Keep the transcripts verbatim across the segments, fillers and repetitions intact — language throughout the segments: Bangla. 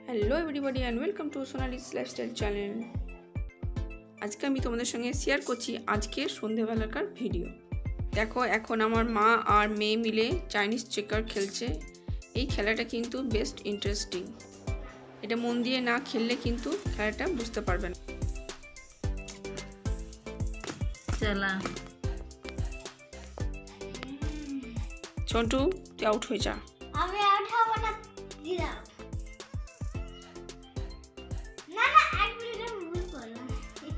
Hello everybody and welcome to Sonali's lifestyle channel. আজকে আমি তোমাদের সঙ্গে শেয়ার করছি আজকের সন্ধেবেলাকার ভিডিও। দেখো, এখন আমার মা আর মেয়ে মিলে চাইনিজ চেকার খেলছে। এই খেলাটা কিন্তু বেস্ট ইন্টারেস্টিং। এটা মন দিয়ে না খেললে কিন্তু খেলাটা বুঝতে পারবে না। চলা ছোটু, তুই আউট হয়ে যা। আমি আউট হব না, দিলাম না না এক মিনিটের ভুল করলাম।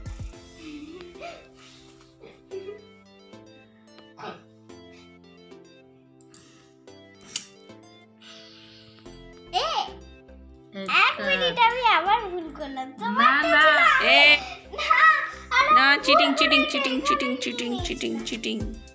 এ এক মিনিট আমি আবার ভুল করলাম। তোমার না না এ না, cheating cheating cheating cheating cheating cheating cheating.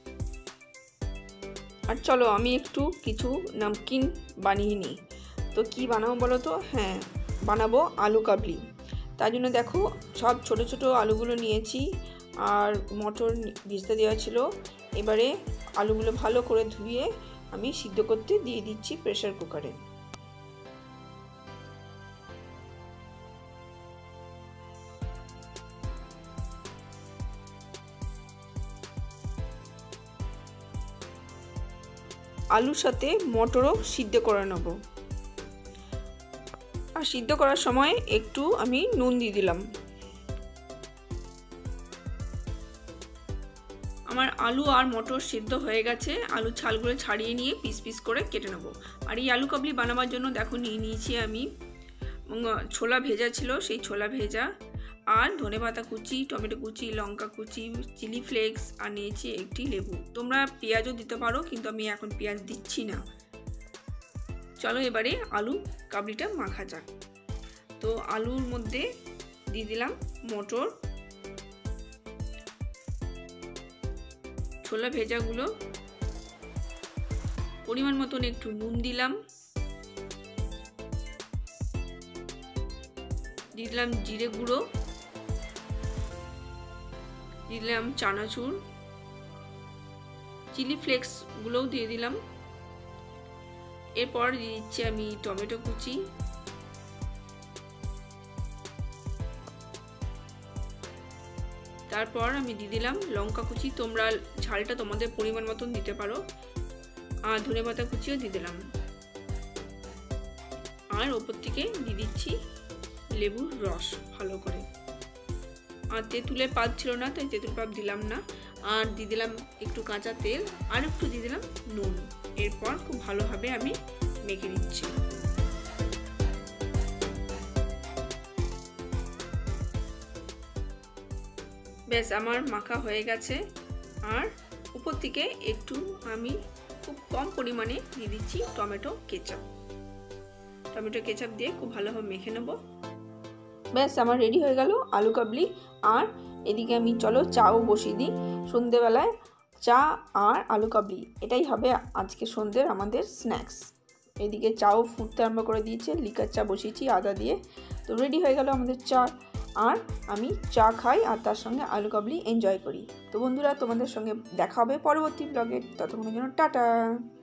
আর চলো আমি একটু কিছু নামকিন বানিয়ে নিই। তো কি বানাবো বলো তো? হ্যাঁ, বানাবো আলু কাবলি। তার জন্য দেখো, সব ছোট ছোট আলুগুলো নিয়েছি আর মটর ভিজতে দেওয়া ছিল। এবারে আলুগুলো ভালো করে ধুয়ে আমি সিদ্ধ করতে দিয়ে দিচ্ছি প্রেসার কুকারে। আলুর সাথে মটরও সিদ্ধ করে নেব। আর সিদ্ধ করার সময় একটু আমি নুন দিয়ে দিলাম। আমার আলু আর মটর সিদ্ধ হয়ে গেছে। আলু ছালগুলো ছাড়িয়ে নিয়ে পিস পিস করে কেটে নেব। আর এই আলু কাবলি বানাবার জন্য দেখো নিয়ে নিয়েছি আমি ছোলা ভেজা ছিল, সেই ছোলা ভেজা আর ধনেপাতা কুচি, টমেটো কুচি, লঙ্কা কুচি, চিলি ফ্লেক্স আর নিয়েছি একটি লেবু। তোমরা পেঁয়াজও দিতে পারো, কিন্তু আমি এখন পেঁয়াজ দিচ্ছি না। চলো এবারে আলু কাবলিটা মাখা যাক। তো আলুর মধ্যে দিয়ে দিলাম মটর, ছোলা ভেজাগুলো, পরিমাণ মতন একটু নুন দিলাম, দিয়ে দিলাম জিরে গুঁড়ো, দিলাম চানাচুর, চিলি ফ্লেক্স গুলোও দিয়ে দিলাম। এরপর দিয়ে দিচ্ছি আমি টমেটো কুচি, তারপর আমি দিয়ে দিলাম লঙ্কা কুচি। তোমরা ঝালটা তোমাদের পরিমাণ মতন দিতে পারো। আর ধনেপাতা কুচিও দিয়ে দিলাম। আর ওপর থেকে দিয়ে দিচ্ছি লেবুর রস ভালো করে। আর তেঁতুলের পাত ছিল না, তাই তেঁতুল পাত দিলাম না। আর দিয়ে দিলাম একটু কাঁচা তেল আর একটু দিয়ে দিলাম নুন। এরপর খুব ভালোভাবে আমি মেখে দিচ্ছি। ব্যাস, আমার মাখা হয়ে গেছে। আর উপর থেকে একটু আমি খুব কম পরিমাণে দিয়ে দিচ্ছি টমেটো কেচাপ। টমেটো কেচাপ দিয়ে খুব ভালোভাবে মেখে নেব। ব্যাস, আমার রেডি হয়ে গেল আলু কাবলি। আর এদিকে আমি চলো চাও বসিয়ে দিই। সন্ধেবেলায় চা আর আলু কাবলি, এটাই হবে আজকে সন্ধ্যের আমাদের স্ন্যাক্স। এদিকে চাও ফুটতে আরম্ভ করে দিয়েছে, লিকার চা বসিয়েছি আদা দিয়ে। তো রেডি হয়ে গেল আমাদের চা। আর আমি চা খাই আর তার সঙ্গে আলু কাবলি এনজয় করি। তো বন্ধুরা, তোমাদের সঙ্গে দেখা হবে পরবর্তী ব্লগে। ততক্ষণের জন্য টাটা।